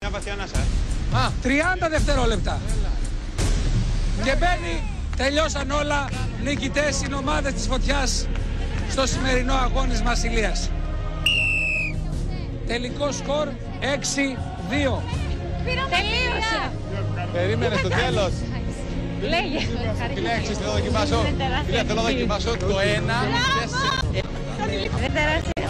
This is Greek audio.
Μια βαθιά ανάσα. 30 δευτερόλεπτα. Και μπαίνει, τελειώσαν όλα. Νικητές είναι ομάδες της Φωτιάς στο σημερινό αγώνισμα Ηλίας. Τελικό σκορ 6-2. Τελείωσε. Περίμενε στο τέλος. Λέγε. Τι λέξεις, θέλω να δοκιμάσω. Θέλω να δοκιμάσω το 1. Δεν τεράστια.